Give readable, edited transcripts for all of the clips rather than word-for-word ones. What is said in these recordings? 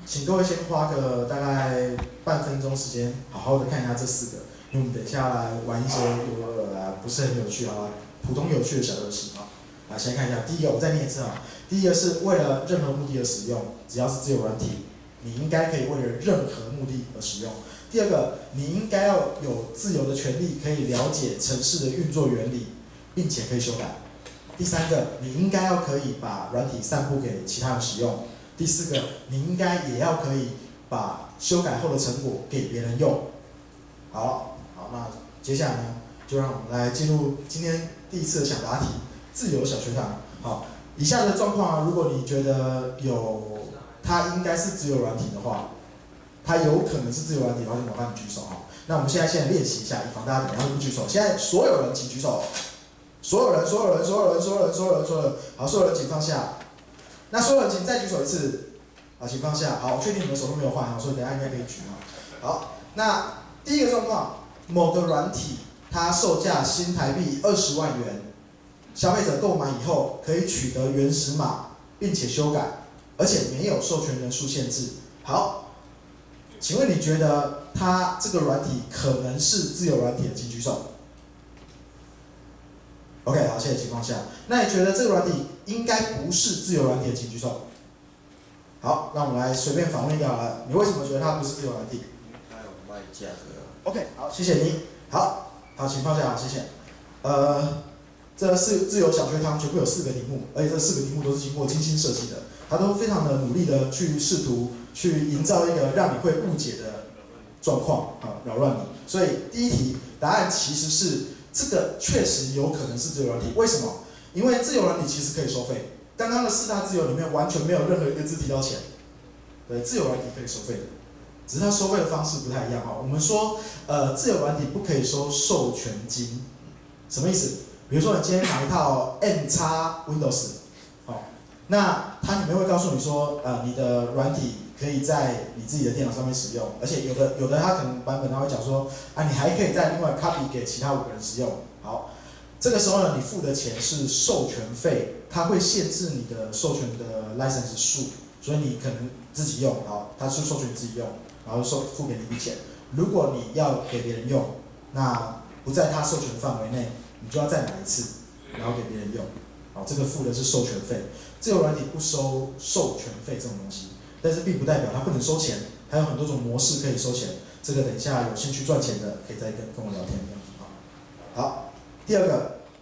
请各位先花个大概半分钟时间，好好的看一下这4个，因为我们等一下来玩一些不是很有趣啊，普通有趣的小游戏啊。先看一下，第一个我再念一次啊，第一个是为了任何目的而使用，只要是自由软体，你应该可以为了任何目的而使用。第二个，你应该要有自由的权利，可以了解程式的运作原理，并且可以修改。第三个，你应该要可以把软体散布给其他人使用。第4个，你应该也要可以把修改后的成果给别人用。好，那接下来呢，就让我们来进入今天第一次的抢答题，自由小学堂。好，以下的状况啊，如果你觉得它应该是自由软体的话，它有可能是自由软体的话，就麻烦你举手哈。那我们现在练习一下，以防大家等一下都不举手。现在所有人请举手，所有人，好，所有人请放下。那所有人请再举手一次，好，请放下。好，我确定你们手都没有换，所以等一下应该可以举哈。好，那第一个状况，某个软体它售价新台币20万元，消费者购买以后可以取得原始码，并且修改，而且没有授权人数限制。好，请问你觉得它这个软体可能是自由软体的，请举手。OK， 好，谢谢情况下，那你觉得这个软体应该不是自由软体的，请举手。好，那我们来随便访问一个好了，你为什么觉得它不是自由软体？ 它有卖价格。 OK， 好，谢谢你。好，请放下，好，谢谢。这是自由小学堂，全部有4个题目，而且这4个题目都是经过精心设计的，它都非常的努力的去试图去营造一个让你会误解的状况啊，扰乱你。所以第一题答案其实是这个确实有可能是自由软体，为什么？因为自由软体其实可以收费。刚刚的4大自由里面完全没有任何一个字提到钱，对，自由软体可以收费的，只是它收费的方式不太一样哈。我们说，自由软体不可以收授权金，什么意思？比如说你今天买一套 N 叉 Windows， 好，那它里面会告诉你说，你的软体可以在你自己的电脑上面使用，而且有的它可能版本它会讲说，你还可以再另外 copy 给其他5个人使用。好，这个时候呢，你付的钱是授权费，它会限制你的授权的 license 数，所以你可能自己用，好，它是授权自己用，然后付给你一笔钱。如果你要给别人用，那不在它授权范围内，你就要再买一次，然后给别人用。好，这个付的是授权费。自由软体不收授权费这种东西，但是并不代表它不能收钱，还有很多种模式可以收钱。这个等一下有兴趣赚钱的可以再跟我聊天。好，第2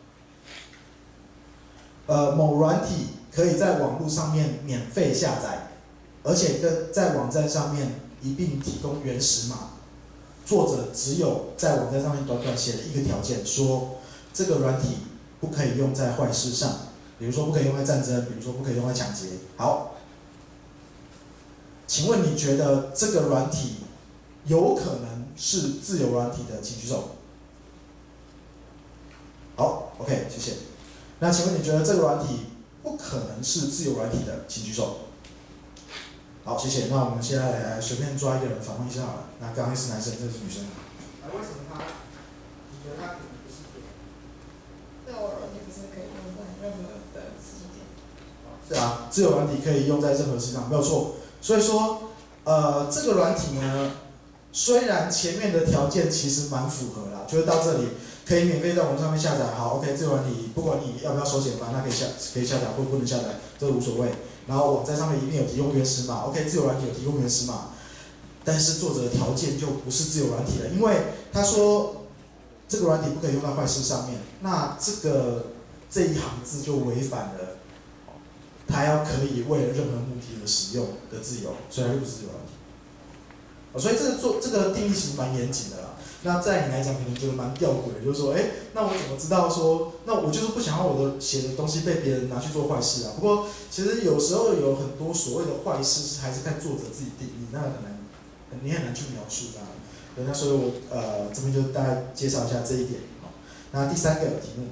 个，某软体可以在网络上面免费下载，而且在网站上面一并提供原始码。作者只有在网站上面短短写了一个条件，说这个软体不可以用在坏事上，比如说不可以用在战争，比如说不可以用在抢劫。好，请问你觉得这个软体有可能是自由软体的，请举手。好 ，OK， 谢谢。那请问你觉得这个软体不可能是自由软体的，请举手。好，谢谢。那我们现在来随便抓一个人访问一下好了。那刚刚是男生，这是女生。为什么你觉得他可能不是自由？ 自由软体不是可以用在任何的事情？ 是啊，自由软体可以用在任何事情上，没有错。所以说，这个软体呢，虽然前面的条件其实蛮符合啦，就是到这里可以免费在网上面下载。好 ，OK， 自由软体不管你要不要收钱，反正它可以下载或不能下载，这个无所谓。然后网站上面一定有提供原始码 ，OK， 自由软体有提供原始码，但是作者的条件就不是自由软体了，因为他说这个软体不可以用在坏事上面，那这一行字就违反了他要可以为了任何目的而使用的自由，所以它就不是自由软体。所以这个定义其实蛮严谨的啦。那在你来讲可能觉得蛮吊诡的，就是说，那我怎么知道说，那我就是不想要我的写的东西被别人拿去做坏事啊？不过其实有时候有很多所谓的坏事还是看作者自己定义，那你很难去描述它。对，那所以我这边就大概介绍一下这一点。好，那第3个题目，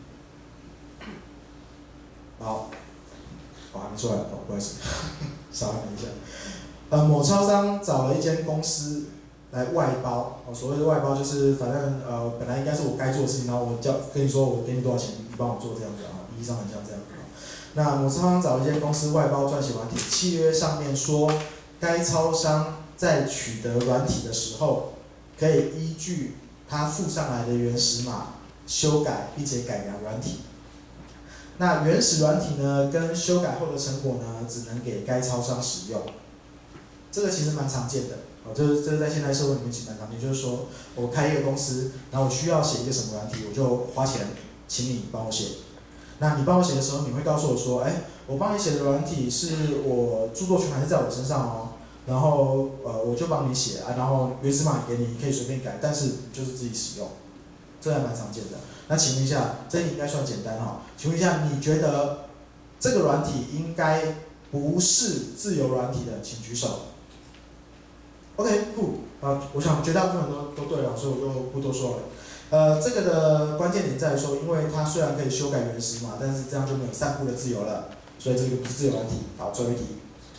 好，我还没出来，不好意思，稍等一下。某超商找了一间公司来外包，所谓的外包就是反正本来应该是我该做的事情，然后我跟你说我给你多少钱，你帮我做这样子啊，意义上很像这样子。那某超商找了一间公司外包撰写软体，契约上面说该超商在取得软体的时候，可以依据它附上来的原始码修改并且改良软体。那原始软体呢，跟修改后的成果呢，只能给该超商使用。这个其实蛮常见的，这在现代社会里面其实蛮常见，就是说我开一个公司，然后我需要写一个什么软体，我就花钱请你帮我写。那你帮我写的时候，你会告诉我说，我帮你写的软体是我著作权还是在我身上哦，然后我就帮你写啊，然后原始码给你，你可以随便改，但是就是自己使用，这还蛮常见的。那请问一下，这题应该算简单哈？请问一下，你觉得这个软体应该不是自由软体的，请举手。OK， 酷，我想绝大部分都对了，所以我就不多说了。这个的关键点在于说，因为它虽然可以修改原始码，但是这样就没有散布的自由了，所以这个不是自由软体。好，最后一题。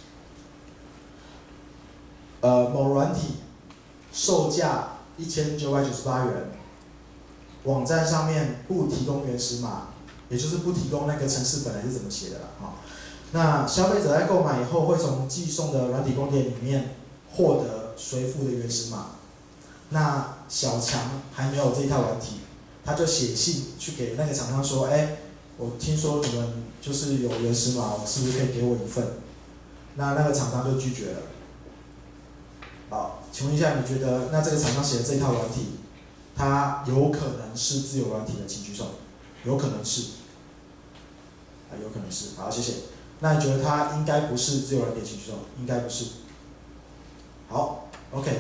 某软体售价1998元，网站上面不提供原始码，也就是不提供那个程式本来是怎么写的啦。那消费者在购买以后，会从寄送的软体光碟里面获得随附的原始码。那小强还没有这一套软体，他就写信去给那个厂商说，我听说你们就是有原始码，是不是可以给我一份？那个厂商就拒绝了。好，请问一下，你觉得那这个厂商写的这一套软体，它有可能是自由软体的，请举手。有可能是，有可能是。好，谢谢。那你觉得它应该不是自由软体，请举手。应该不是。好 ，OK，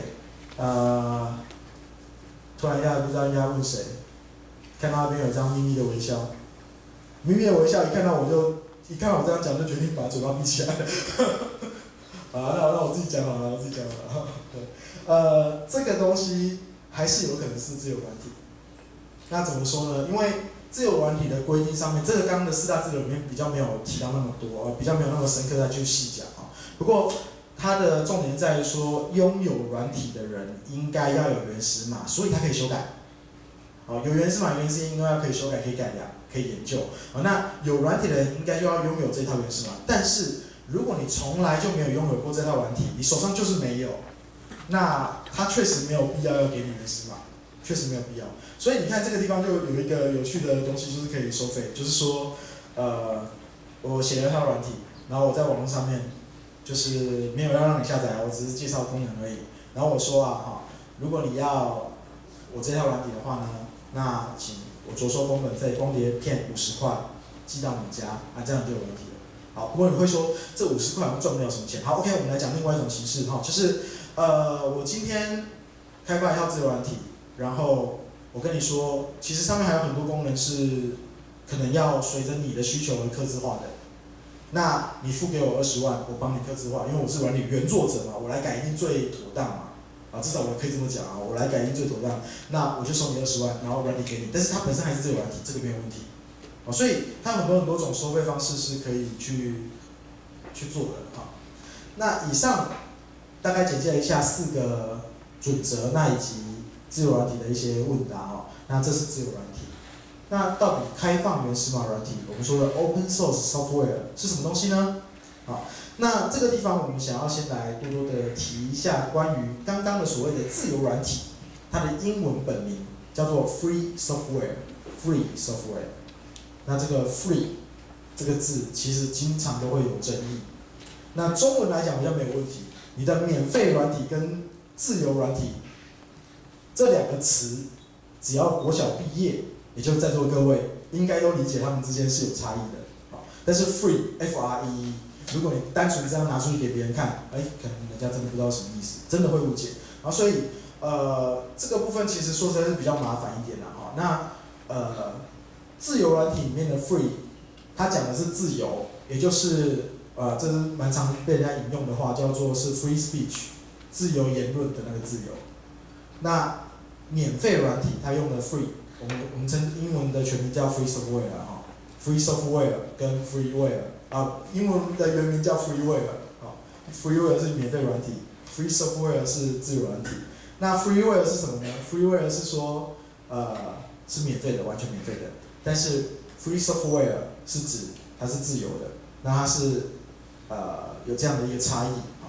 突然一下不知道应该问谁，看到那边有张咪咪的微笑，咪咪的微笑一看到我这样讲就决定把嘴巴闭起来了。好，那我自己讲好了，对，这个东西还是有可能是自由软体。那怎么说呢？因为自由软体的规定上面，这个刚刚的4大自由里面比较没有提到那么多，比较没有那么深刻再去细讲啊。不过它的重点在于说，拥有软体的人应该要有原始码，所以它可以修改。有原始码原因是因为它可以修改、可以改良、可以研究。那有软体的人应该就要拥有这套原始码，但是如果你从来就没有拥有过这套软体，你手上就是没有，那它确实没有必要要给你原始码，确实没有必要。所以你看这个地方就有一个有趣的东西，就是可以收费，就是说，我写了一套软体，然后我在网络上面就是没有要让你下载，我只是介绍功能而已。然后我说如果你要我这套软体的话呢，那请我着收工本费，光碟片50块寄到你家，这样就有问题了。好，不过你会说这50块好像赚不了什么钱。好 ，OK， 我们来讲另外一种形式就是我今天开发一套自由软体，然后我跟你说，其实上面还有很多功能是可能要随着你的需求而客制化的。那你付给我20万，我帮你客制化，因为我是软体原作者嘛，我来改一定最妥当嘛。至少我可以这么讲我来改一定最妥当，那我就收你20万，然后软体给你，但是它本身还是自由软体，这个没有问题。所以它有很多种收费方式是可以去做的那以上大概简介了一下4个准则，那以及自由软体的一些问答那这是自由软体。那到底开放原始码软体，我们说的 open source software 是什么东西呢？那这个地方我们想要先来多多的提一下关于刚刚的所谓的自由软体，它的英文本名叫做 free software。free software。那这个 free 这个字其实经常都会有争议。那中文来讲比较没有问题，你的免费软体跟自由软体这2个词，只要国小毕业，也就是在座各位应该都理解它们之间是有差异的。但是 free F-R-E-E， 如果你单纯这样拿出去给别人看，可能人家真的不知道什么意思，真的会误解。所以这个部分其实说实在是比较麻烦一点那自由软体里面的 free， 它讲的是自由，也就是这是蛮常被人家引用的话，叫做是 free speech， 自由言论的那个自由。那免费软体它用的 free， 我们称英文的全名叫 free software free software 跟 freeware英文的原名叫 freeware freeware 是免费软体 ，free software 是自由软体。那 freeware 是什么呢 ？freeware 是说是免费的，完全免费的。但是 free software 是指它是自由的，那它是有这样的一个差异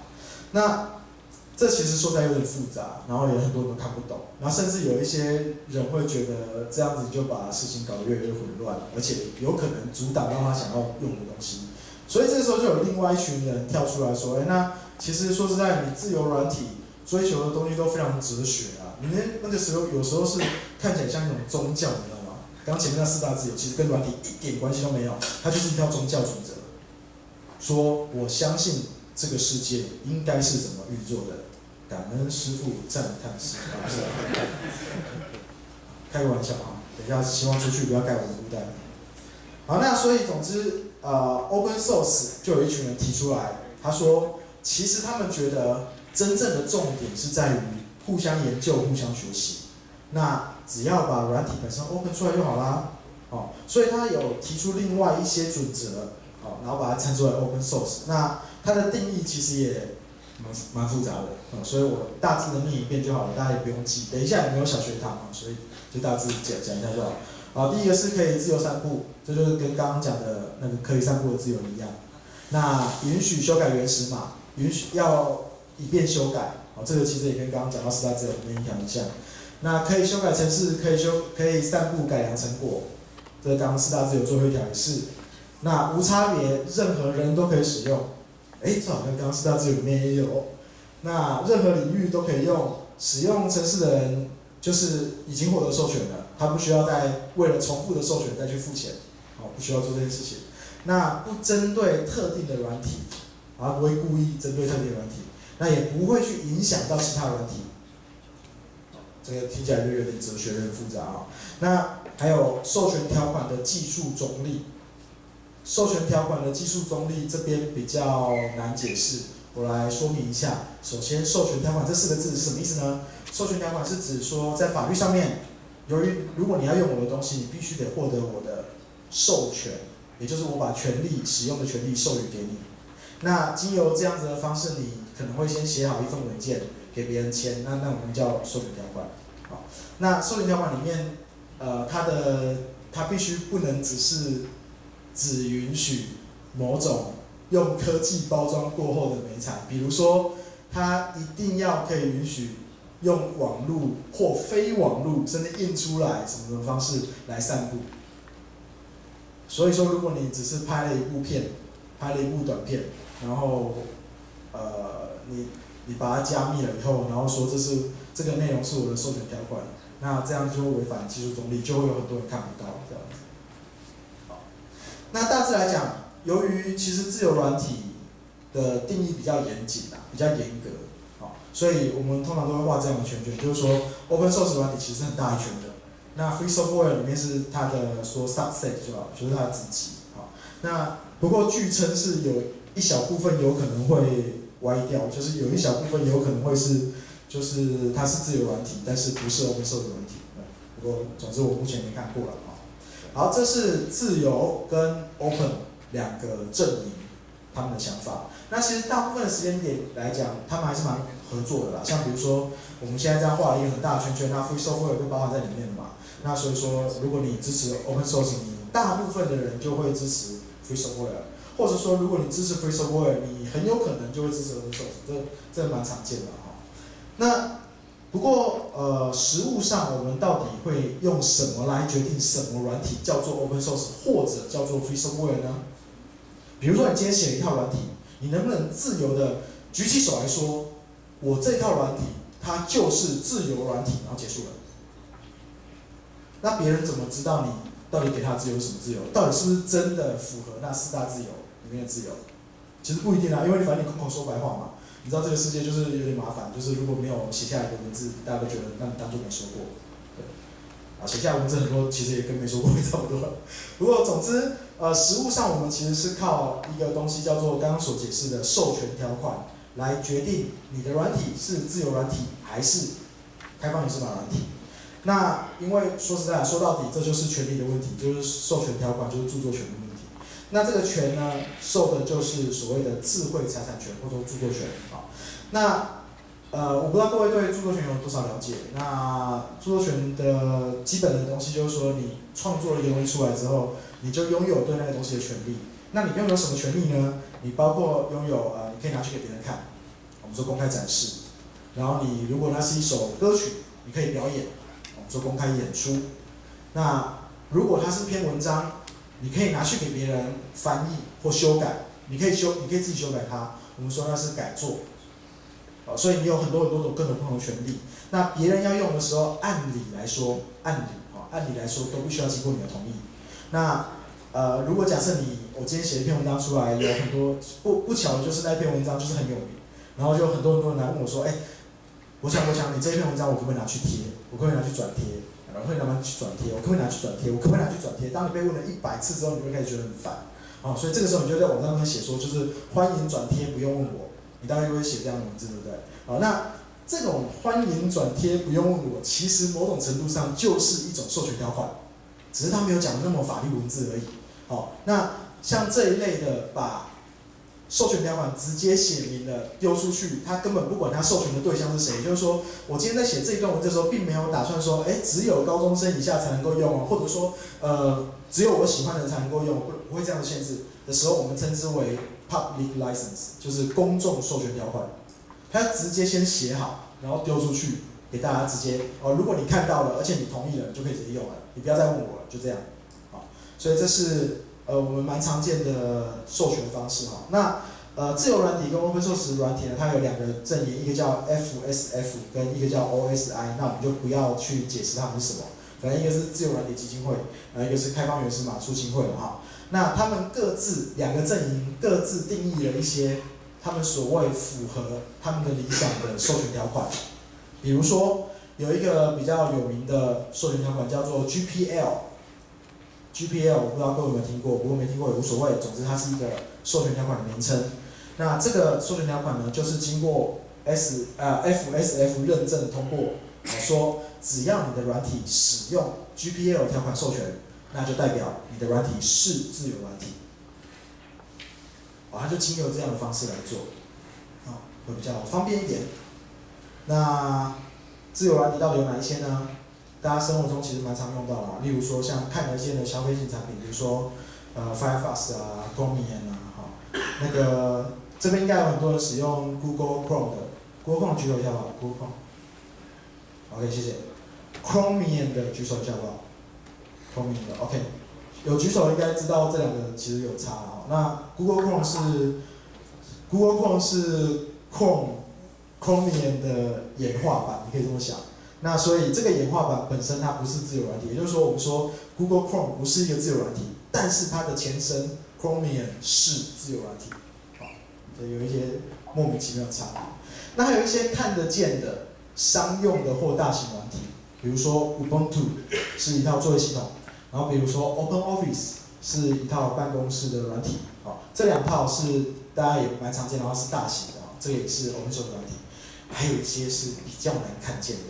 那这其实说起来有点复杂，然后也很多人都看不懂，然后甚至有一些人会觉得这样子就把事情搞得越来越混乱，而且有可能阻挡到他想要用的东西。所以这个时候就有另外一群人跳出来说，那其实说实在，你自由软体追求的东西都非常哲学啊，你那个时候有时候是看起来像一种宗教，你知道吗？刚前面那4大自由其实跟软体一点关系都没有，它就是一条宗教准则，说我相信这个世界应该是怎么运作的，感恩师父，赞叹师父，开个玩笑啊，等一下希望出去不要盖我的孤单。好，那所以总之，open source 就有一群人提出来，他说，其实他们觉得真正的重点是在于互相研究、互相学习。那只要把软体本身 open 出来就好啦。哦，所以他有提出另外一些准则，哦，然后把它称之为 open source。那它的定义其实也蛮复杂的，所以我大致的念一遍就好了，大家也不用记。等一下也没有小学堂所以就大致讲一下就好。好，第一个是可以自由散步，这就是跟刚刚讲的那个可以散步的自由一样。那允许修改原始码，允许要以便修改，好，这个其实也跟刚刚讲到4大自由里面一条很像。那可以修改程式，可以散布改良成果，这刚刚4大自由最后一条也是。那无差别，任何人都可以使用，这好像刚刚4大自由里面也有。那任何领域都可以用，使用程式的人就是已经获得授权了，他不需要再为了重复的授权再去付钱，好，不需要做这件事情。那不针对特定的软体，不会故意针对特定的软体，那也不会去影响到其他软体。这个听起来就有点哲学，有点复杂啊。那还有授权条款的技术中立，授权条款的技术中立这边比较难解释，我来说明一下。首先，授权条款这4个字是什么意思呢？授权条款是指说，在法律上面，由于如果你要用我的东西，你必须得获得我的授权，也就是我把权利使用的权利授予给你。那经由这样子的方式，你可能会先写好一份文件给别人签，那我们叫授权条款。好，那授权条款里面，它必须不能只允许某种用科技包装过后的媒材，比如说，它一定要可以允许用网络或非网络，甚至印出来什么的方式来散布。所以说，如果你只是拍了一部短片，然后你把它加密了以后，然后说这个内容是我的授权条款，那这样就会违反技术中立，就会有很多人看不到这样子。好，那大致来讲，由于其实自由软体的定义比较严谨比较严格，好，所以我们通常都会画这样的圈圈，就是说 open source 软体其实很大一圈的。那 free software 里面是它的说 subset 就好，就是它的子集。好，那不过据称是有一小部分有可能会歪掉，就是有一小部分有可能会是，就是它是自由软体，但是不是 open source 软体。不过总之我目前没看过了。好，这是自由跟 open 两个阵营他们的想法。那其实大部分的时间点来讲，他们还是蛮合作的啦。像比如说我们现在这样画了一个很大的圈圈，那 free software 就包含在里面了嘛。那所以说，如果你支持 open source， 你大部分的人就会支持 free software， 或者说如果你支持 free software， 你很有可能就会支持 open source， 这蛮常见的哈。那不过实务上我们到底会用什么来决定什么软体叫做 open source 或者叫做 free software 呢？比如说你今天写了一套软体，你能不能自由的举起手来说，我这套软体它就是自由软体，然后结束了？那别人怎么知道你到底给他的自由是什么自由？到底是不是真的符合那4大自由里面的自由？其实不一定因为反正你空口说白话嘛。你知道这个世界就是有点麻烦，就是如果没有写下来的文字，大家都觉得那你当作没说过。对，写下来文字很多其实也跟没说过差不多。不过总之，实务上我们其实是靠一个东西叫做刚刚所解释的授权条款来决定你的软体是自由软体还是开放源码软体。那因为说实在说到底，这就是权利的问题，就是授权条款就是著作权的问题。那这个权呢，受的就是所谓的智慧财产权或者说著作权。好，那我不知道各位对著作权有多少了解。那著作权的基本的东西就是说，你创作了一个东西出来之后，你就拥有对那个东西的权利。那你拥有什么权利呢？你包括拥有你可以拿去给别人看，我们说公开展示。然后你如果那是一首歌曲，你可以表演，我们说公开演出。那如果它是篇文章，你可以拿去给别人翻译或修改，你可以自己修改它，我们说那是改作。所以你有很多种各种不同的权利。那别人要用的时候，按理来说都必须要经过你的同意。那如果假设我今天写一篇文章出来，有很多不巧的就是那篇文章就是很有名，然后就很多人来问我说，我想你这篇文章我可不可以拿去贴？我可不可以拿去转贴？然后会拿去转贴？我可不可以拿去转贴？我可不可以拿去转贴？当你被问了100次之后，你会开始觉得很烦。所以这个时候你就在网站上面写说，就是欢迎转贴，不用问我。你大概就会写这样的文字，对不对？那这种欢迎转贴不用问我，其实某种程度上就是一种授权条款，只是他没有讲的那么法律文字而已。那像这一类的把授权条款直接写明了丢出去，他根本不管他授权的对象是谁，就是说我今天在写这一段文字的时候，并没有打算说，只有高中生以下才能够用或者说只有我喜欢的人才能够用，不会这样的限制的时候，我们称之为 public license， 就是公众授权条款。他直接先写好，然后丢出去给大家直接如果你看到了，而且你同意了，你就可以直接用了，你不要再问我了，就这样。所以这是我们蛮常见的授权方式那自由软体跟 open source 软体呢，它有2个阵营，一个叫 FSF 跟一个叫 OSI， 那我们就不要去解释它们是什么，反正一个是自由软体基金会，一个是开放原始码促进会那他们2个阵营各自定义了一些他们所谓符合他们的理想的授权条款，比如说有一个比较有名的授权条款叫做 GPL。GPL 我不知道各位有没有听过，不过没听过也无所谓，总之它是一个授权条款的名称。那这个授权条款呢，就是经过FSF 认证通过，说只要你的软体使用 GPL 条款授权，那就代表你的软体是自由软体。它就经由这样的方式来做，会比较方便一点。那自由软体到底有哪一些呢？大家生活中其实蛮常用到的例如说像看得见的消费性产品，比如说Firefox Chromium 那个这边应该有很多人使用 Google Chrome 的 ，Google Chrome 举手一下吧 ，Google Chrome。OK， 谢谢。Chromium 的举手一下好不好 ？Chromium 的 OK， 有举手应该知道这2个其实有差那 Google Chrome 是 Chromium 的演化版，你可以这么想。那所以这个演化版本身它不是自由软体，也就是说我们说 Google Chrome 不是一个自由软体，但是它的前身 Chromium 是自由软体。所以有一些莫名其妙的差别。那还有一些看得见的商用的或大型软体，比如说 Ubuntu 是一套作业系统，然后比如说 OpenOffice 是一套办公室的软体。这2套是大家也蛮常见的，然后是大型的这个也是 open source 软体。还有一些是比较难看见的。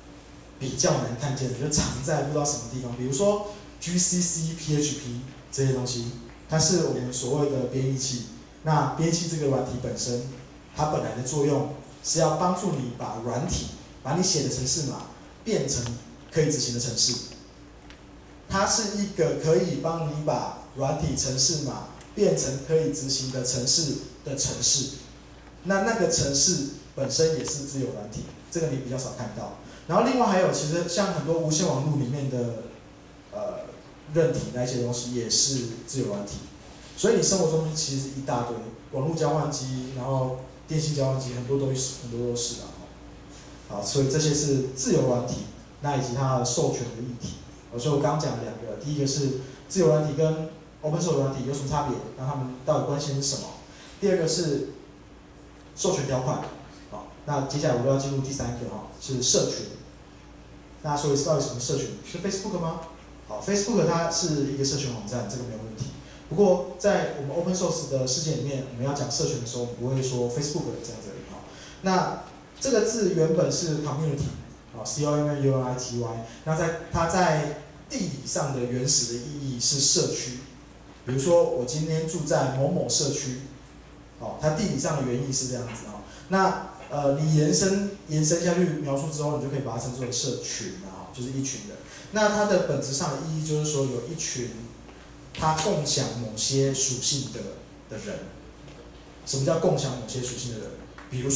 就藏在不知道什么地方，比如说 GCC、PHP 这些东西，它是我们所谓的编译器。那编译器这个软体本身，它本来的作用是要帮助你把你写的程式码变成可以执行的程式。它是一个可以帮你把软体程式码变成可以执行的程式的程式。那个程式本身也是自由软体，这个你比较少看到。然后另外还有，其实像很多无线网络里面的韧体那些东西也是自由软体，所以你生活中其实一大堆网络交换机，然后电信交换机，很多都是所以这些是自由软体，那以及它的授权的议题。所以我刚刚讲了2个，第一个是自由软体跟 open source 软体有什么差别，那它们到底关系是什么？第2个是授权条款。那接下来我就要进入第3个是社群。大家说到底什么社群？是 Facebook 吗？Facebook 它是一个社群网站，这个没有问题。不过在我们 open source 的世界里面，我们要讲社群的时候，我们不会说 Facebook 这样子那这个字原本是 community，community。那它在地理上的原始的意义是社区。比如说我今天住在某某社区，它地理上的原意是这样子那你延伸下去描述之后，你就可以把它称之为社群就是一群人。那它的本质上的意义就是说，有一群他共享某些属性的人。什么叫共享某些属性的人？比如说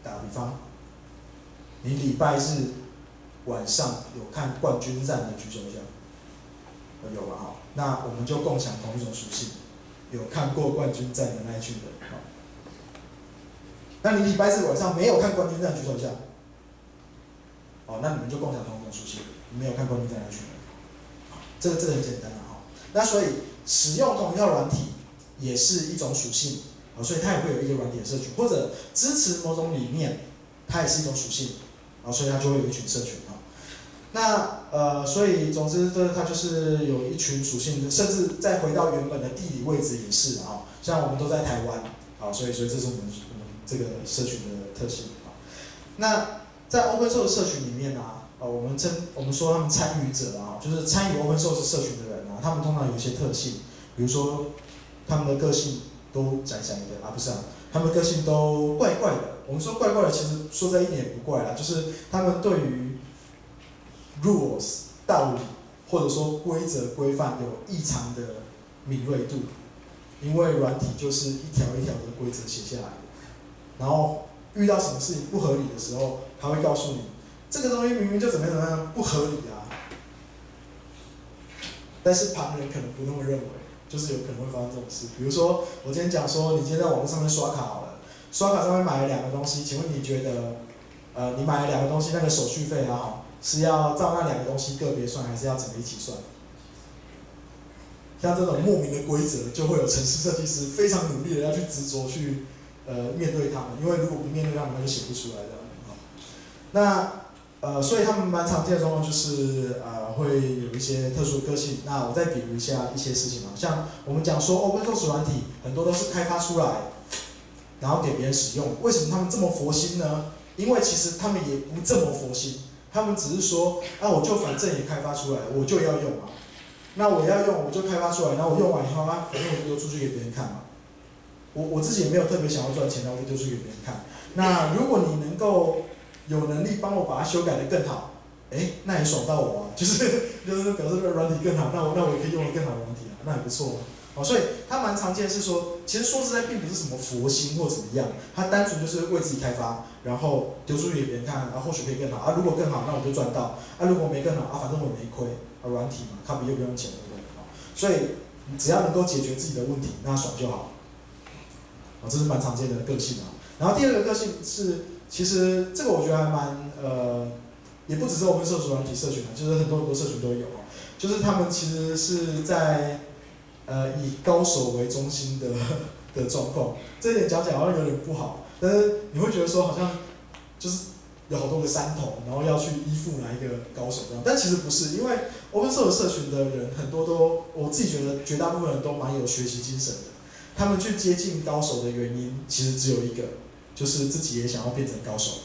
打个比方，你礼拜日晚上有看冠军战的举手一下，有吧？哈，那我们就共享同一种属性，有看过冠军战的那一群人。好，那你礼拜日晚上没有看冠军战举手一下，哦，那你们就共享同一种属性，你没有看冠军战的那群人。这个很简单了哈。那所以使用同一套软体也是一种属性，所以它也会有一个软体的社群，或者支持某种理念，它也是一种属性，所以它就会有一群社群哈。那所以总之它就是有一群属性，甚至再回到原本的地理位置也是啊，像我们都在台湾，好，所以这是我们这个社群的特性啊。那在 Open Source 社群里面呢，我们说他们参与者啊，就是参与 Open Source 社群的人啊，他们通常有一些特性，比如说他们的个性都窄窄的啊，不是啊，他们的个性都怪怪的。我们说怪怪的，其实说在一点也不怪啦，就是他们对于 rules 道理或者说规则规范有异常的敏锐度，因为软体就是一条一条的规则写下来的，然后遇到什么事情不合理的时候，他会告诉你，这个东西明明就怎么样不合理啊，但是旁人可能不那么认为，就是有可能会发生这种事。比如说，我今天讲说，你今天在网络上面刷卡好了，刷卡上面买了2个东西，请问你觉得，你买了2个东西，那个手续费啊，是要照那2个东西个别算，还是要整个一起算？像这种莫名的规则，就会有程式设计师非常努力的要去执着去面对他们，因为如果不面对他们，他就写不出来的。那所以他们蛮常见的状况就是会有一些特殊的个性。那我再比如一下一些事情嘛，像我们讲说 Open Source 软体很多都是开发出来，然后给别人使用。为什么他们这么佛心呢？因为其实他们也不这么佛心，他们只是说我就反正也开发出来，我就要用嘛。那我要用，我就开发出来，然后我用完以后反正我就丢出去给别人看嘛。我自己也没有特别想要赚钱，然后我就丢出去给别人看。那如果你能够有能力帮我把它修改得更好，那也爽到我啊，就是表示这个软体更好，那我也可以用得更好的软体啊，那也不错啊。所以它蛮常见是说，其实说实在并不是什么佛心或怎么样，它单纯就是为自己开发，然后丢出去给别人看，或许可以更好啊。如果更好，那我就赚到啊；如果没更好反正我也没亏啊，软体嘛，它又不用钱，对不对？所以你只要能够解决自己的问题，那爽就好。这是蛮常见的个性啊。然后第2个个性是，其实这个我觉得还蛮也不只是Open Source软体社群啊，就是很多社群都有啊。就是他们其实是在以高手为中心的状况，这一点讲起来好像有点不好，但是你会觉得说好像就是有好多个山头，然后要去依附哪一个高手这样，但其实不是，因为 Open Source 社群的人很多都，我自己觉得绝大部分人都蛮有学习精神的。他们去接近高手的原因，其实只有一个，就是自己也想要变成高手。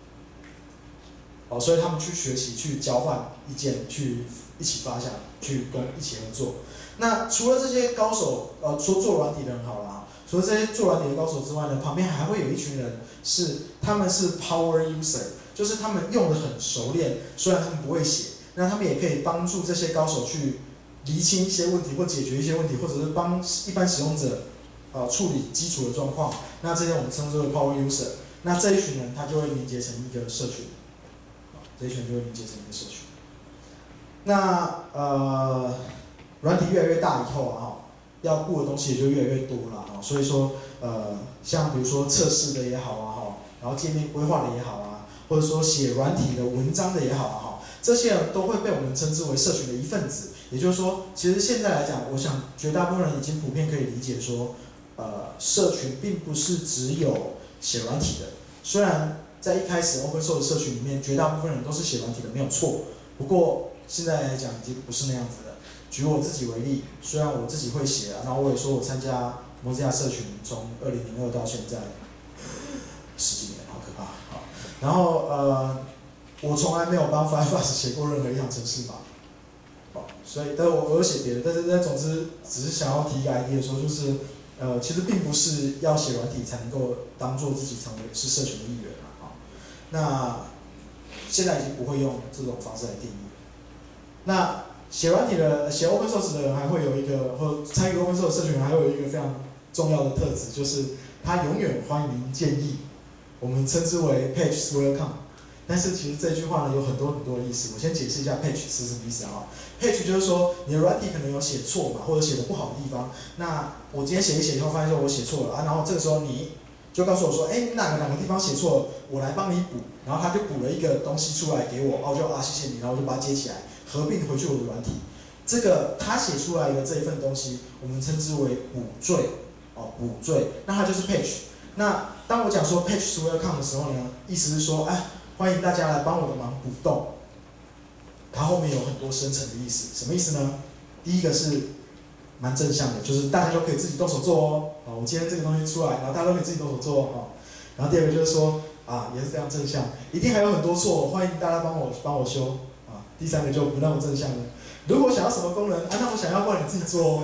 所以他们去学习、去交换意见、去一起发想、去一起合作。那除了这些高手，说做软体的人好了，除了这些做软体的高手之外呢，旁边还会有一群人他们是 power user， 就是他们用得很熟练，虽然他们不会写，那他们也可以帮助这些高手去厘清一些问题或解决一些问题，或者是帮一般使用者处理基础的状况。那这些我们称之为 power user。那这一群人他就会凝结成一个社群。这一群就会凝结成一个社群。那软体越来越大以后要顾的东西也就越来越多了所以说像比如说测试的也好然后界面规划的也好或者说写软体的文章的也好这些都会被我们称之为社群的一份子。也就是说，其实现在来讲，我想绝大部分人已经普遍可以理解说，社群并不是只有写软体的，虽然在一开始 Open Source 社群里面，绝大部分人都是写软体的，没有错。不过现在来讲，已经不是那样子了。举我自己为例，虽然我自己会写然后我也说我参加Mozilla社群，从2002到现在10几年，好可怕。好，然后我从来没有帮 Firefox 写过任何一行程式码。所以，但我有写别的，但是总之只是想要提一个 idea 说，就是其实并不是要写软体才能够当做自己成为是社群的一员那现在已经不会用这种方式来定义。那写软体的、写 Open Source 的人还会有一个，或参与 Open Source 社群还会有一个非常重要的特质，就是他永远欢迎建议。 我们称之为 Page Welcome。但是其实这句话呢有很多很多的意思，我先解释一下 page 是什么意思啊 ？page 就是说你的软体可能有写错嘛，或者写的不好的地方。那我今天写一写以后，发现说我写错了啊，然后这个时候你就告诉我说，哎，你哪个地方写错了，我来帮你补。然后他就补了一个东西出来给我，我就谢谢你，然后我就把它接起来，合并回去我的软体。这个他写出来的这一份东西，我们称之为补缀补缀，那它就是 page。那当我讲说 page welcome 的时候呢，意思是说，哎。欢迎大家来帮我的忙补洞，它后面有很多深层的意思，什么意思呢？第一个是蛮正向的，就是大家都可以自己动手做哦。我今天这个东西出来，然后大家都可以自己动手做哦。然后第二个就是说也是非常正向，一定还有很多错，欢迎大家帮我修啊。第三个就不那么正向了，如果想要什么功能那我想要，不然你自己做。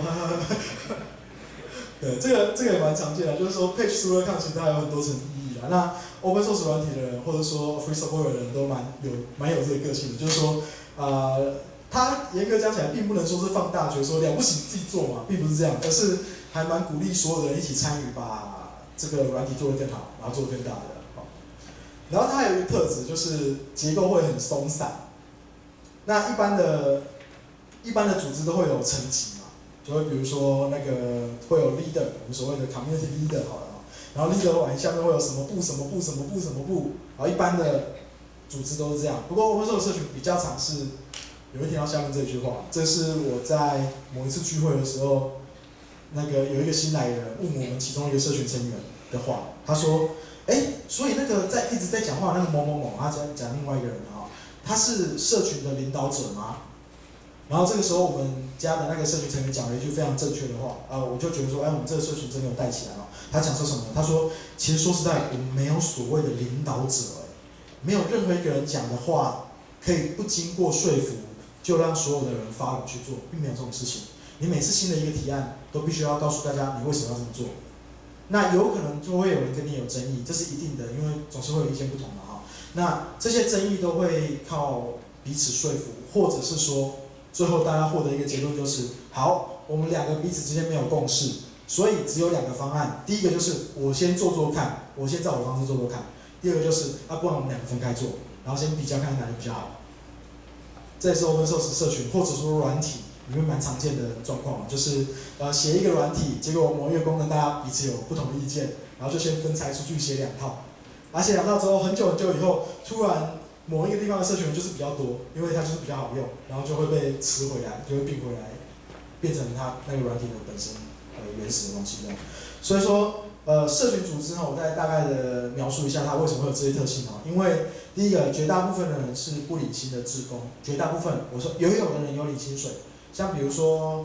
对，这个也蛮常见的，就是说 Page Welcome 其实它有很多层意义啊。那 Open Source 软体的人，或者说 Free Software 的人都蛮有这个个性的，就是说，他严格讲起来，并不能说是放大觉得说了不起自己做嘛，并不是这样，而是还蛮鼓励所有的人一起参与，把这个软体做得更好，然后做得更大的。然后它有一个特质，就是结构会很松散。那一般的组织都会有层级嘛，就会比如说那个会有 leader， 我们所谓的 community leader 好了。然后 leader 完下面会有什么部，然后一般的组织都是这样。不过 Open Source 社群比较常是，你会听到下面这句话，这是我在某一次聚会的时候，那个有一个新来的人问我们其中一个社群成员的话，他说，所以那个一直在讲话那个某某某，他讲另外一个人他是社群的领导者吗？然后这个时候我们家的那个社群成员讲了一句非常正确的话，我就觉得说，我们这个社群真的有带起来了。他讲说什么呢？他说，其实说实在，我们没有所谓的领导者，没有任何一个人讲的话可以不经过说服就让所有的人follow去做，并没有这种事情。你每次新的一个提案都必须要告诉大家你为什么要这么做。那有可能就会有人跟你有争议，这是一定的，因为总是会有意见不同的那这些争议都会靠彼此说服，或者是说最后大家获得一个结论就是，好，我们两个彼此之间没有共识。所以只有两个方案，第一个就是我先做看，我先照我的方式做看；第二个就是不然我们两个分开做，然后先比较看哪里比较好。这也是 Open Source 社群或者说软体里面蛮常见的状况，就是写一个软体，结果某一个功能大家彼此有不同的意见，然后就先分拆出去写2套，写2套之后很久以后，突然某一个地方的社群就是比较多，因为它就是比较好用，然后就会被吃回来，就会并回来，变成它那个软体的本身。原始的东西这样，所以说社群组织我再大概的描述一下它为什么会有这些特性因为第一个，绝大部分的人是不领薪的志工，绝大部分我说有的人有领薪水，像比如说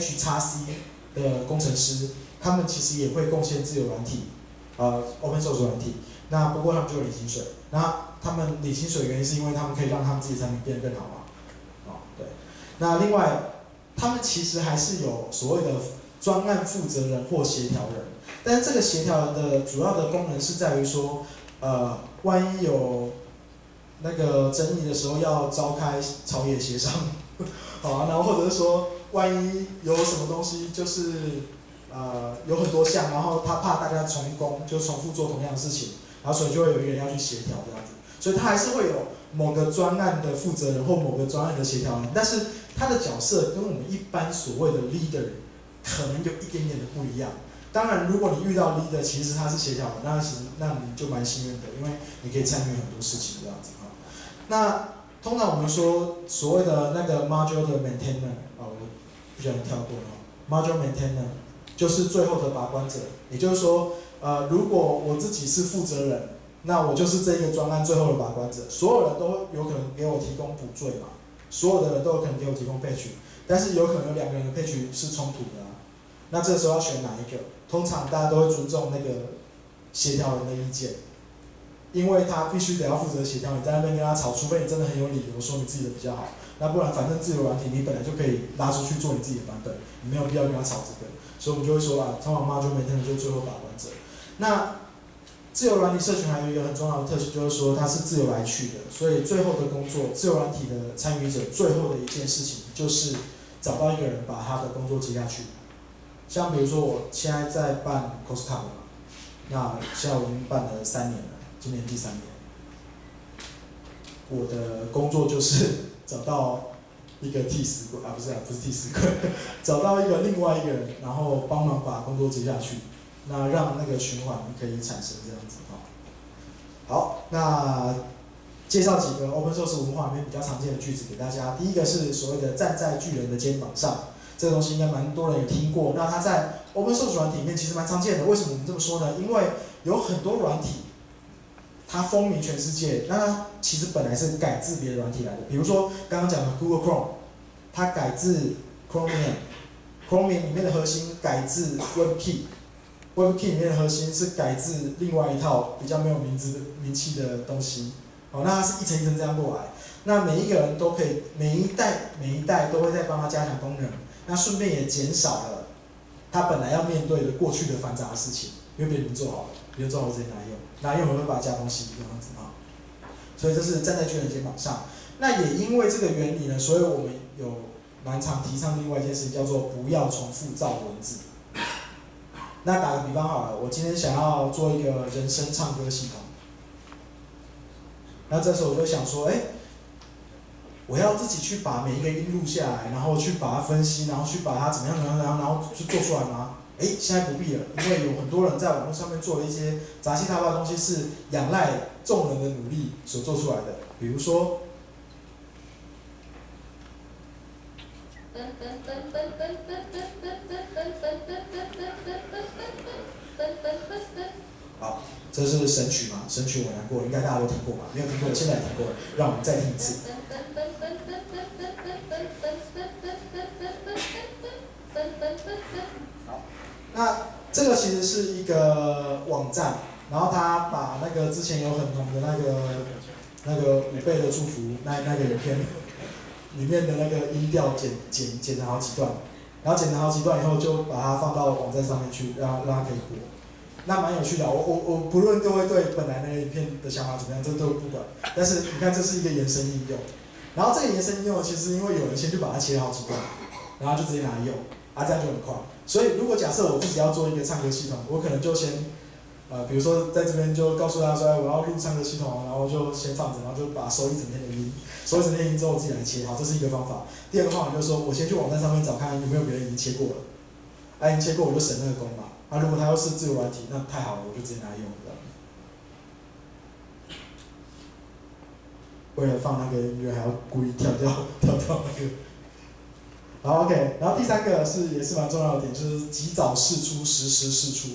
HXC 的工程师，他们其实也会贡献自有软体，Open Source 软体，那不过他们就有领薪水，那他们领薪水的原因是因为他们可以让他们自己的产品变得更好嘛，对，那另外他们其实还是有所谓的专案负责人或协调人，但是这个协调人的主要的功能是在于说，万一有那个争议的时候要召开朝野协商，然后或者是说万一有什么东西就是有很多项，然后他怕大家重工，就重复做同样的事情，然后所以就会有一个人要去协调这样子，所以他还是会有某个专案的负责人或某个专案的协调人，但是他的角色跟我们一般所谓的 leader。可能有一点点的不一样。当然，如果你遇到 leader， 其实他是协调的，那你就蛮幸运的，因为你可以参与很多事情这样子那通常我们说所谓的那个 module 的 maintainer 我不小心跳过了，module maintainer 就是最后的把关者，也就是说，如果我自己是负责人，那我就是这个专案最后的把关者，所有人都有可能给我提供补缀嘛，所有的人都有可能给我提供page。但是有可能有2个人的配局是冲突的那这个时候要选哪一个？通常大家都会尊重那个协调人的意见，因为他必须得要负责协调，你在那边跟他吵，除非你真的很有理由说你自己的比较好，那不然反正自由软体你本来就可以拉出去做你自己的版本，你没有必要跟他吵这个，所以我们就会说通常 module maintainer 就是最后把关者。那自由软体社群还有一个很重要的特性，就是说它是自由来去的，所以最后的工作，自由软体的参与者最后的一件事情就是找到一个人把他的工作接下去。像比如说我现在在办 COSCUP 那现在我已经办了3年了， 今年第3年。我的工作就是找到一个替死鬼啊，不是替死鬼，找到另外一个人，然后帮忙把工作接下去，那让那个循环可以产生这样子啊。好，那介绍几个 open source 文化里面比较常见的句子给大家。第一个是所谓的站在巨人的肩膀上，这个东西应该蛮多人也听过。那它在 open source 软体里面其实蛮常见的。为什么我们这么说呢？因为有很多软体，它风靡全世界，那它其实本来是改自别的软体来的。比如说刚刚讲的 Google Chrome， 它改自 Chromium 里面的核心改自 WebKit。WebKit 里面的核心是改自另外一套比较没有名气的东西，好，那它是一层一层这样过来，那每一个人都可以，每一代都会在帮他加强功能，那顺便也减少了他本来要面对的过去的繁杂的事情，因为别人做好了，别人做好了直接拿用我会把它加东西这样子啊，所以这是站在巨人肩膀上。那也因为这个原理呢，所以我们有蛮常提倡另外一件事情，叫做不要重复造文字。那打个比方好了，我今天想要做一个人声唱歌系统，那这时候我就想说，我要自己去把每一个音录下来，然后去把它分析，然后去把它怎么样，然后去做出来吗？现在不必了，因为有很多人在网络上面做了一些杂七杂八的东西，是仰赖众人的努力所做出来的，比如说。好，这是神曲嘛？神曲我难过，应该大家都听过吧？没有听过的，现在也听过了，让我们再听一次。好，那这个其实是一个网站，然后他把那个之前有很红的那个5倍的祝福那个影片里面的那个音调剪成好几段，然后剪成好几段以后就把它放到网站上面去，让它可以播。那蛮有趣的，我不论各位对本来那个影片的想法怎么样，这都不管。但是你看，这是一个延伸应用，然后这个延伸应用其实因为有人先去把它切好几段，然后就直接拿来用，这样就很快。所以如果假设我自己要做一个唱歌系统，我可能就先，比如说在这边就告诉他说，我要录唱歌系统，然后就先放着，然后就把收一整天的音，收一整天音之后我自己来切，好，这是一个方法。第二个方法就是说我先去网站上面找看有没有别人已经切过了，已经切过我就省那个工嘛。如果它要是自由软体，那太好了，我就直接拿来用了。为了放那个音乐，还要故意跳那个。好 ，OK。然后第3个也是蛮重要的点，就是及早释出，实时释出。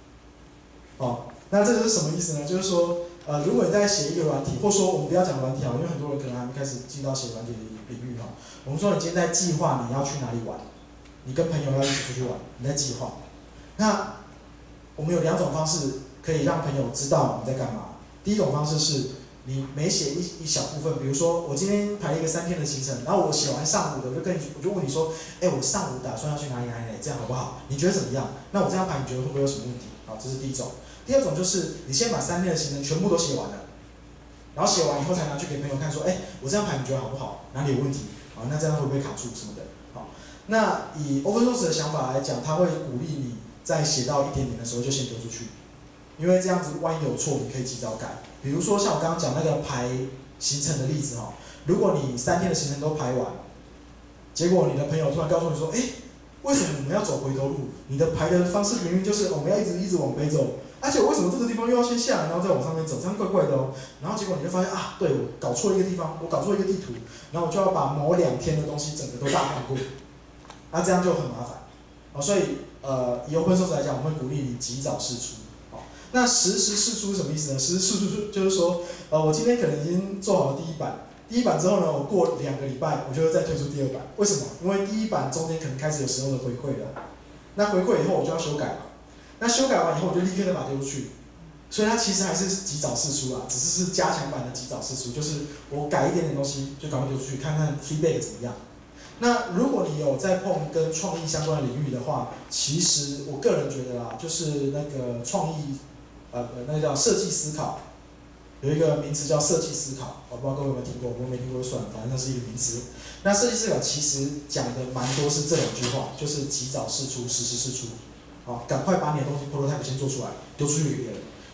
那这是什么意思呢？就是说，如果你在写一个软体，或者说我们不要讲软体因为很多人可能还没开始进到写软体的领域我们说你今天在计划你要去哪里玩，你跟朋友要一起出去玩，你在计划。那我们有2种方式可以让朋友知道你在干嘛。第一种方式是你每写一小部分，比如说我今天排了一个3天的行程，然后我写完上午的，我就问你说，我上午打算要去哪里，这样好不好？你觉得怎么样？那我这样排，你觉得会不会有什么问题？好，这是第一种。第二种就是你先把3天的行程全部都写完了，然后写完以后才拿去给朋友看，说，我这样排你觉得好不好？哪里有问题？好，那这样会不会卡住什么的？好，那以 open source 的想法来讲，它会鼓励你在写到1点点的时候就先丢出去，因为这样子万一有错，你可以及早改。比如说像我刚刚讲那个排行程的例子如果你3天的行程都排完，结果你的朋友突然告诉你说，为什么我们要走回头路？你的排的方式明明就是我们要一直往北走，而且为什么这个地方又要先下来，然后再往上面走，这样怪怪的然后结果你就发现对，我搞错一个地方，我搞错一个地图，然后我就要把某2天的东西整个都大看过，这样就很麻烦所以以 open source 来讲，我们会鼓励你及早释出。那实时释出是什么意思呢？实时释出就是说，我今天可能已经做好了第一版之后呢，我过2个礼拜，我就会再推出第2版。为什么？因为第1版中间可能开始有使用的回馈了，那回馈以后我就要修改嘛。那修改完以后，我就立刻再把它丢出去。所以它其实还是及早释出只是加强版的及早释出，就是我改一点点东西就赶快丢出去，看看 feedback 怎么样。那如果你有在碰跟创意相关的领域的话，其实我个人觉得就是那个创意。那个叫设计思考，有一个名词叫设计思考，我不知道各位有没有听过，我没听过就算了，反正那是一个名词。那设计思考其实讲的蛮多是这2句话，就是及早释出，实时释出，赶快把你的东西 prototype 先做出来，丢出去给别人。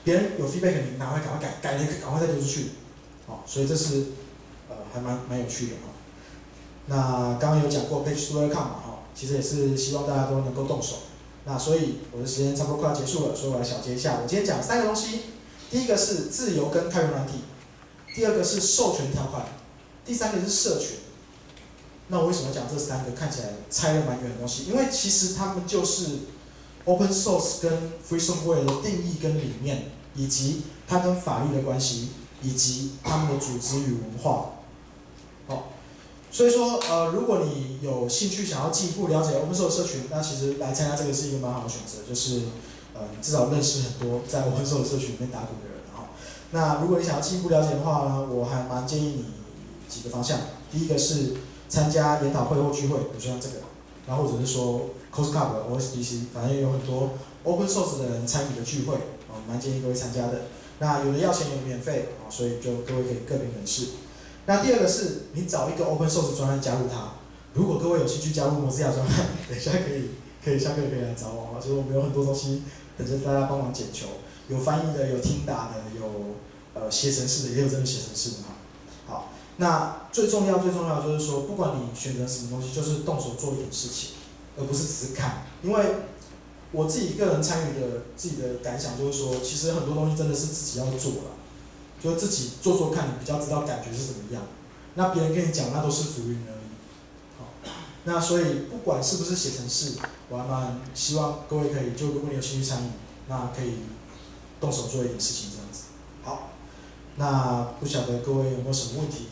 别人有 feedback， 你赶快改，改了赶快再丢出去，好，所以这是还蛮有趣的哈。那刚刚有讲过 page to welcome 嘛哈，其实也是希望大家都能够动手。那所以我的时间差不多快要结束了，所以我来小结一下。我今天讲3个东西，第一个是自由跟开源软体，第二个是授权条款，第三个是社群。那我为什么讲这3个看起来拆得蛮远的东西？因为其实他们就是 open source 跟 free software 的定义跟理念，以及它跟法律的关系，以及他们的组织与文化。好，所以说如果你有兴趣想要进一步了解 open source 社群，那其实来参加这个是一个蛮好的选择，就是你至少认识很多在 open source 社群里面打滚的人哈。那如果你想要进一步了解的话呢，我还蛮建议你几个方向。第一个是参加研讨会或聚会，比如说像这个，然后或者是说 COSCUP、OSDC， 反正有很多 open source 的人参与的聚会，蛮建议各位参加的。那有的要钱，有的免费，所以就各位可以各凭本事。那第二个是你找一个 open source 专案加入它。如果各位有兴趣加入 Mozilla 专案，等一下可以下课可以来找我，就是我们有很多东西等着大家帮忙捡球，有翻译的，有听打的，有写程式的，也有真的写程式的哈。好。那最重要就是说，不管你选择什么东西，就是动手做一点事情，而不是只是看。因为我自己个人参与的自己的感想就是说，其实很多东西真的是自己要做啦，就自己做看，你比较知道感觉是怎么样。那别人跟你讲，那都是浮云而已。好，那所以不管是不是写程式，我还蛮希望各位可以，就如果你有兴趣参与，那可以动手做一点事情这样子。好，那不晓得各位有没有什么问题？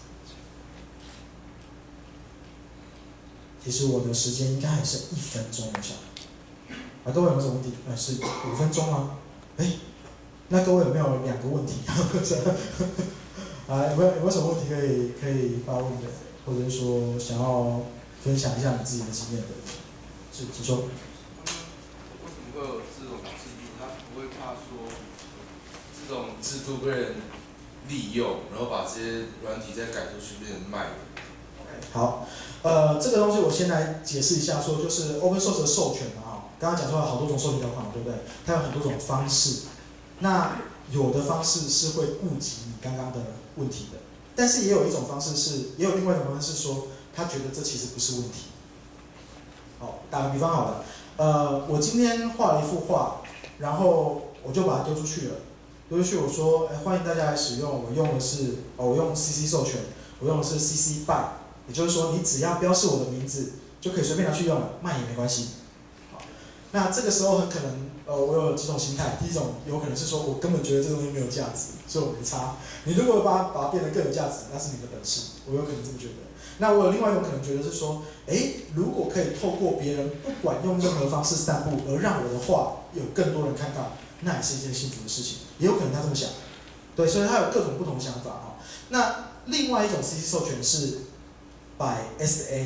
其实我的时间应该还剩1分钟，我想。各位有没有什么问题？是5分钟吗？那各位有没有2个问题？有没有什么问题可以发问的，或者是说想要分享一下你自己的经验的？请说。 为什么会有这种制度？他不会怕说这种制度被人利用，然后把这些软体再改出去变成卖的？ 好，这个东西我先来解释一下，说就是 open source 的授权嘛，刚刚讲出来好多种授权条款，对不对？它有很多种方式，那有的方式是会顾及你刚刚的问题的，但是也有另外一种方式是说，他觉得这其实不是问题。好，打个比方好了，我今天画了一幅画，然后我就把它丢出去了，我说，欢迎大家来使用，我用 CC 授权，我用的是 CC BY。也就是说，你只要标示我的名字，就可以随便拿去用了，卖也没关系。好，那这个时候很可能，我有几种心态。第一种有可能是说我根本觉得这东西没有价值，所以我没差。你如果把它变得更有价值，那是你的本事，我有可能这么觉得。那我有另外一种可能觉得是说，如果可以透过别人不管用任何方式散布，而让我的画有更多人看到，那也是一件幸福的事情。也有可能他这么想，对，所以他有各种不同的想法哈。那另外一种 CC 授权是by SA，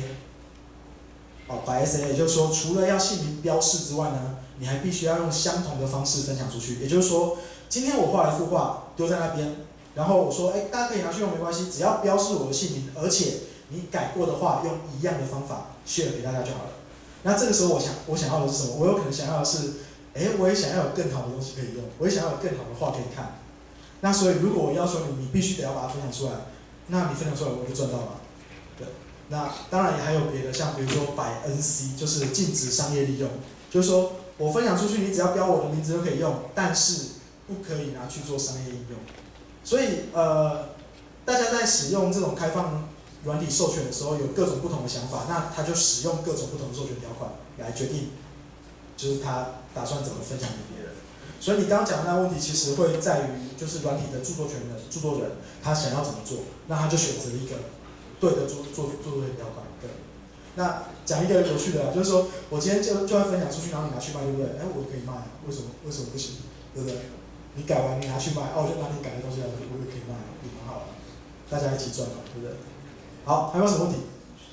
by SA， 也就是说，除了要姓名标示之外呢，你还必须要用相同的方式分享出去。也就是说，今天我画了一幅画丢在那边，然后我说，大家可以拿去用没关系，只要标示我的姓名，而且你改过的话用一样的方法 share 给大家就好了。那这个时候我想要的是什么？我有可能想要的是，我也想要有更好的东西可以用，我也想要有更好的画可以看。那所以如果我要求你必须得要把它分享出来，那你分享出来我就赚到了。对，那当然也还有别的，像比如说by NC， 就是禁止商业利用，就是说我分享出去，你只要标我的名字就可以用，但是不可以拿去做商业应用。所以大家在使用这种开放软体授权的时候，有各种不同的想法，那他就使用各种不同的授权条款来决定，就是他打算怎么分享给别人。所以你刚刚讲的那个问题，其实会在于就是软体的著作权的著作人他想要怎么做，那他就选择一个对的著作权条款。对，那讲一个有趣的，就是说我今天就要分享出去，然后你拿去卖，对不对？我可以卖，为什么不行？对不对？你改完你拿去卖，我就拿你改的东西来，我也可以卖，也蛮好的，大家一起赚嘛，对不对？好，还有什么问题？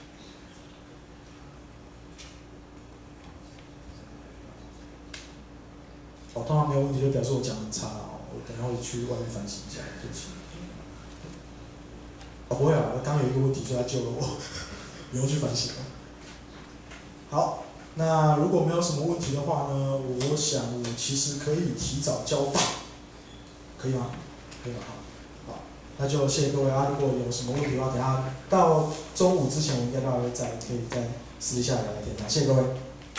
通常没有问题就表示我讲很差了，我等一下会去外面反省一下，对不起。不会啊，我刚有一个问题，所以他救了我，不用去反省了。好，那如果没有什么问题的话呢，我想我其实可以提早交代。 可以吗？可以吗？好，那就谢谢各位啊！如果有什么问题的话，等下到中午之前，我们应该都还会可以再私底下聊聊天的。谢谢各位。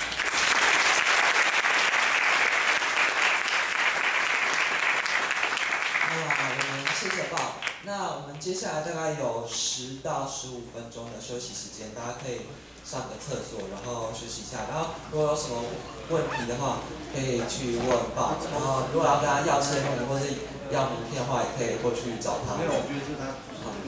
好，我们谢谢报。那我们接下来大概有10到15分钟的休息时间，大家可以上个厕所，然后休息一下。然后如果有什么问题的话，可以去问报。然后如果要跟他要签名或是要名片的话，也可以过去找他。没有，我觉得是他。好。